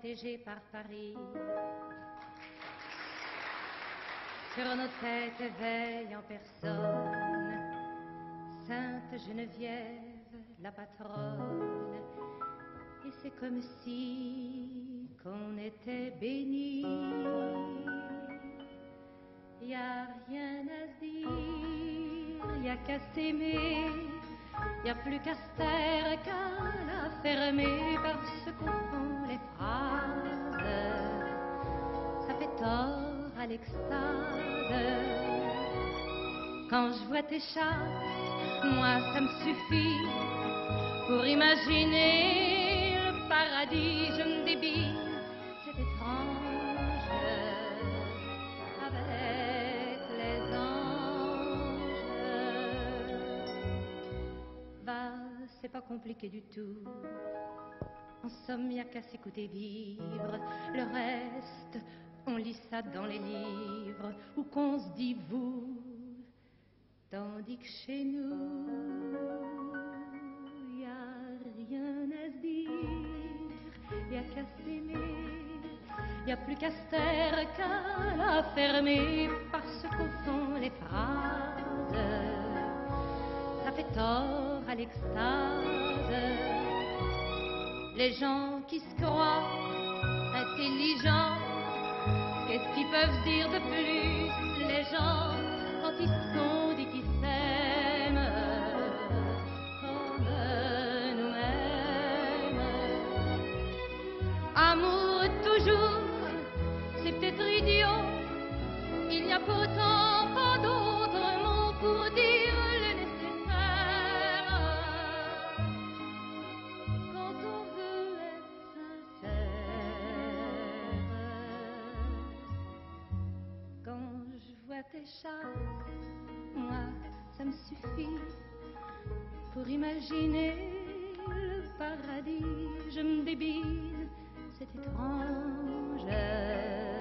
protégés par Paris. Sur nos têtes veille en personne Sainte Geneviève, la patronne. Et c'est comme si qu'on était béni. Y a rien à se dire, y a qu'à s'aimer. Y a plus qu'à se taire, qu'à la fermer. Parce qu'au fond les phrases, ça fait tort à l'extase. Quand je vois tes chats, moi ça me suffit pour imaginer le paradis. Je me débile, c'est étrange, avec les anges. Va, c'est pas compliqué du tout. En somme, y a qu'à s'écouter vivre. Le reste, on lit ça dans les livres, ou qu'on se dit vous. Tandis que chez nous, y a rien à se dire, y a qu'à s'aimer, y a plus qu'à se taire, qu'à la fermer, parce qu'au fond les phrases, ça fait tort à l'extase. Les gens qui se croient intelligents, qu'est-ce qu'ils peuvent dire de plus? Les gens, quand ils se sont dit qu'ils s'aiment comme nous-mêmes. Amour toujours, c'est peut-être idiot. Il n'y a pourtant pas d'autre mot pour dire le nécessaire. Quand on veut être sincère. Quand je vois tes chats, moi, ça me suffit pour imaginer le paradis. Je me débile, c'est étrange.